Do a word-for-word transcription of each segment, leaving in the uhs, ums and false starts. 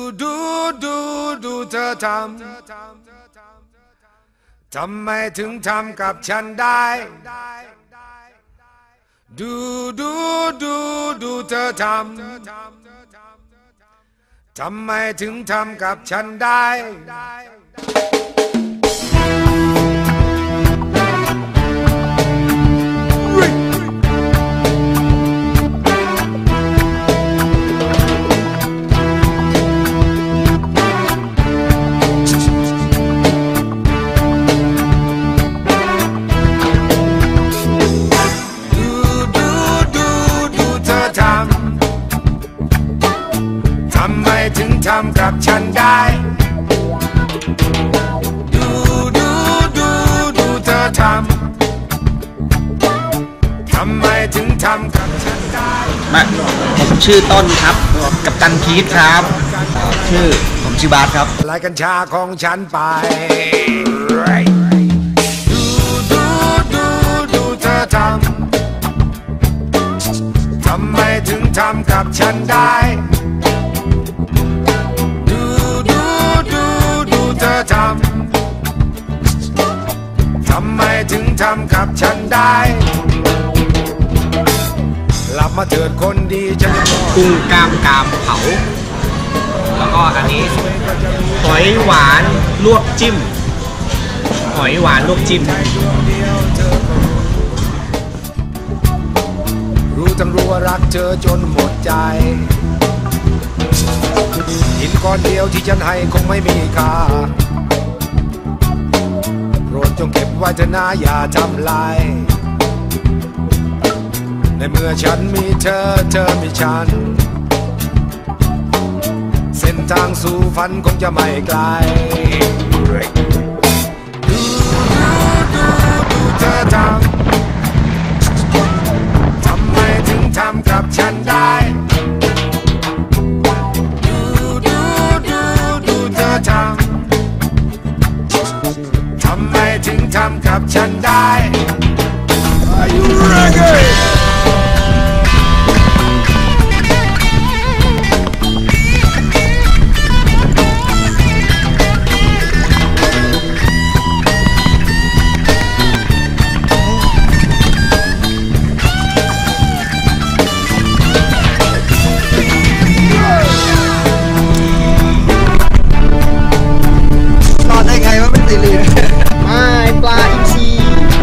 ดูดูดูเธอทำทำไมถึงทำกับฉันได้ดูดูดูดูเธอทำทำไมถึงทำกับฉันได้ถึงทำกับฉันได้ดูดูดูดูเธอทำทำไมถึงทำกับฉันได้มาผมชื่อต้นครับกัปตันพีทครับชื่อผมชื่อบาสครับลายกัญชาของฉันไปดูดูดูดูเธอทำทำไมถึงทำกับฉันได้ทำทำไมถึงทำกับฉันได้หลับมาเถิดคนดีฉันกุ้งกล้ามกรามเผาแล้วก็อันนี้หอยหวานลวกจิ้มหอยหวานลวกจิ้มรู้ทั้งรู้ว่ารักเธอจนหมดใจหินก้อนเดียวที่ฉันให้คงไม่มีค่าโปรดจงเก็บไว้เถอะนะอย่าทำลายในเมื่อฉันมีเธอเธอมีฉันเส้นทางสู่ฝันคงจะไม่ไกลดูดูดูดูเธอทำทำไมถึงทำกับฉันได้ทำไมถึงทำกับฉันได้ Are you ready? ไม่ปลาอินทรี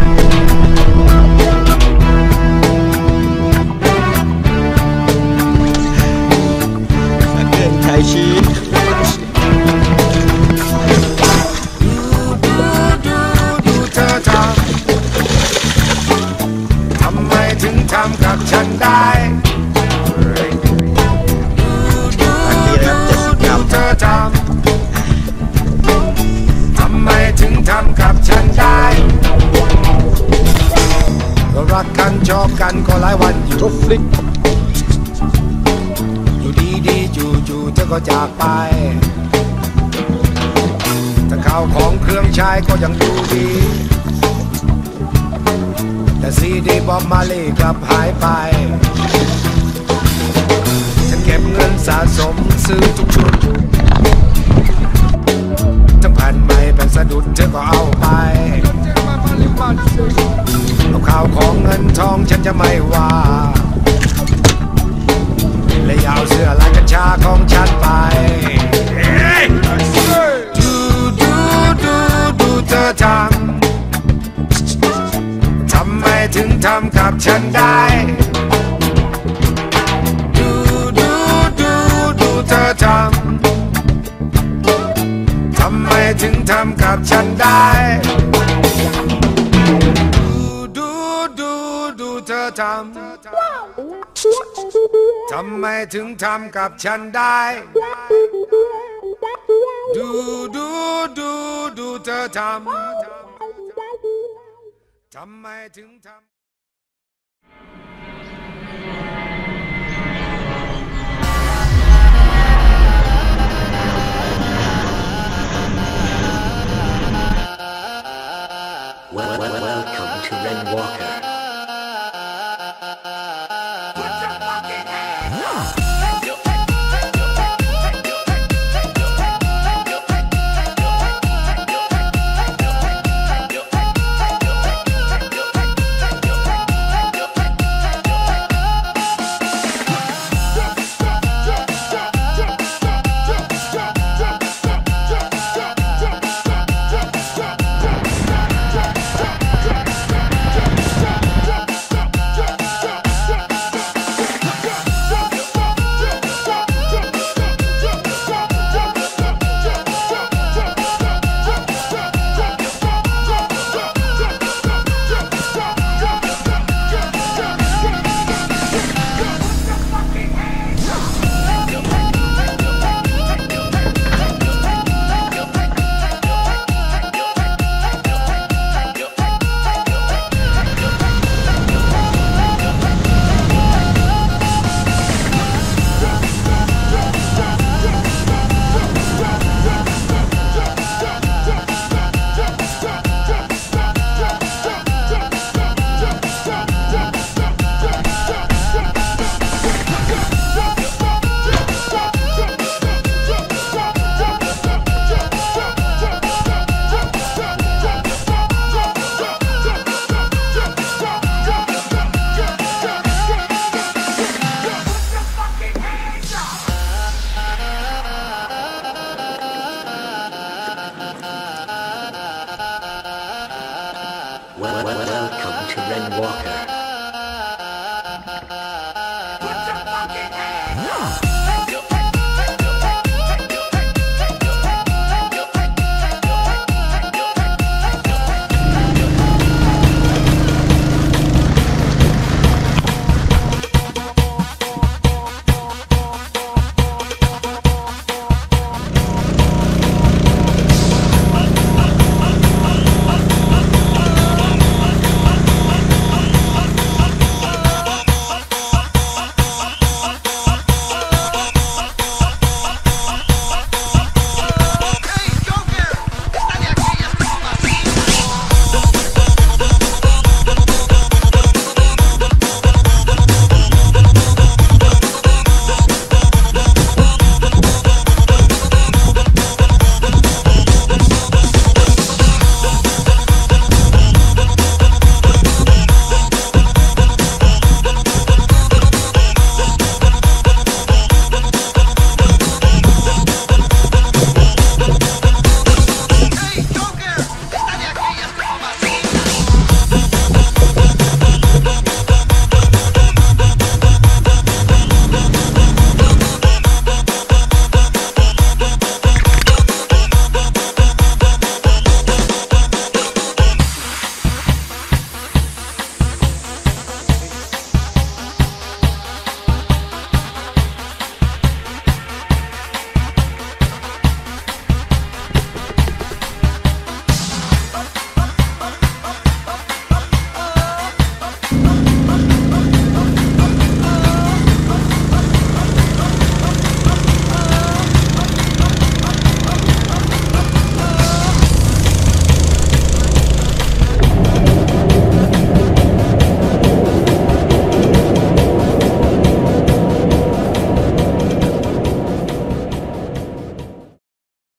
สักเกินไทยชีดูดูดูดูเธอทำทำไมถึงทำกับฉันได้ดูดูดูดูเธอทำทำไมถึงทำกับฉันได้ก็รักกันชอบกันก็หลายวันอยู่ทุกฟลิกอยู่ดีดีจู่จู่เธอก็จากไปแต่ข้าวของเครื่องใช้ก็ยังดูดีแต่ซีดีบอบมาลีกลับหายไปฉันเก็บเงินสะสมซื้อทุกชุดทั้งแผ่นใหม่แผ่นสะดุดเธอก็เอาไปเอาข้าวของเงินทองฉันจะไม่ว่าและยาวเสื้อลายกัญชาของฉันไปดูดูดูดูเธอทำทำไมถึงทำกับฉันได้ดูดูดูดูเธอทำทำไมถึงทำกับฉันได้ดูดูดูเธอทำทำไมถึงทำกับฉันได้ดูดูดูดูเธอทำทำไมถึงทำ Welcome to Ren Walker. Put your fucking hands up. Bye.